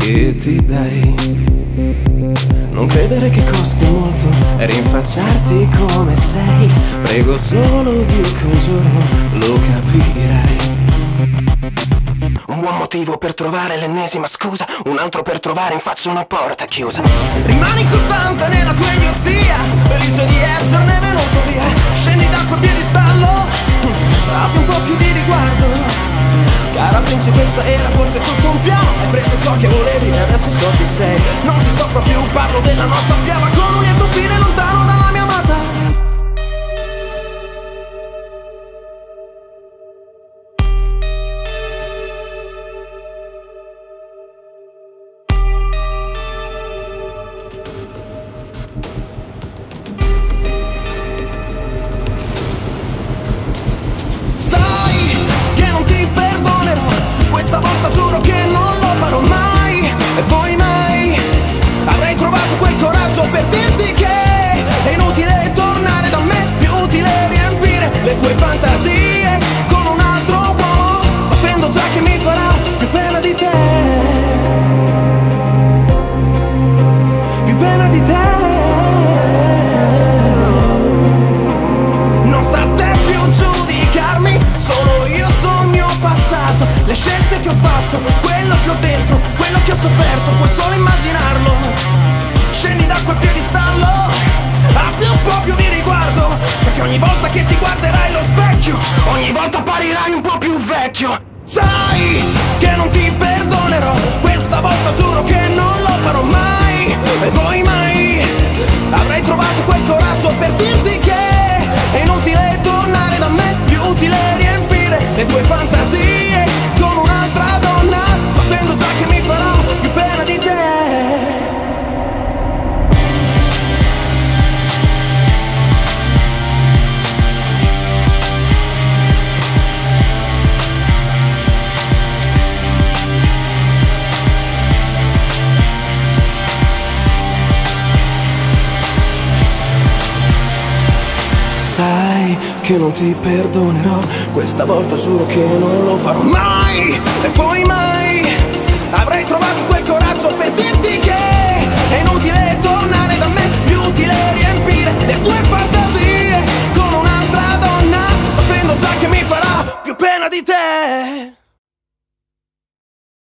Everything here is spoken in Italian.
che ti dai. Non credere che costi molto rinfacciarti come sei. Prego solo Dio che un giorno lo capirai. Un buon motivo per trovare l'ennesima scusa, un altro per trovare in faccia una porta chiusa. Rimani costante nella tua idiozia, felice di esserne venuto via. Scendi da quel piedistallo, abbi un po' più di riguardo. Cara principessa, era forse tutto un piano. Hai preso ciò che volevi e adesso so chi sei. Non ci soffro più, parlo della nostra fiaba con un lieto fine lontano dalla mia amata. Questa volta giuro che non lo farò mai, e poi mai avrei trovato quel coraggio per dirti che è inutile tornare da me, più utile riempire le tue fantasie con un altro uomo, sapendo già che mi farà più pena di te, più pena di te. Non sta a te più giudicarmi, solo io so il mio passato, le scelte che ho fatto, quello che ho dentro, quello che ho sofferto, puoi solo immaginarlo. Scendi da quel piedistallo, abbi un po' più di riguardo, perché ogni volta che ti guarderai allo specchio, ogni volta apparirai un po' più vecchio. Sai che non ti perdonerò, questa volta giuro che non lo farò mai, e poi mai avrei trovato quel coraggio per dirti che è inutile tornare da me, più utile riempire le tue fantasie con un'altra donna, sapendo già che mi farà più pena di te. Sai che non ti perdonerò, questa volta giuro che non lo farò mai, e poi mai avrei trovato quel coraggio per dirti che è inutile tornare da me, più utile riempire le tue fantasie con un'altra donna, sapendo già che mi farà più pena di te.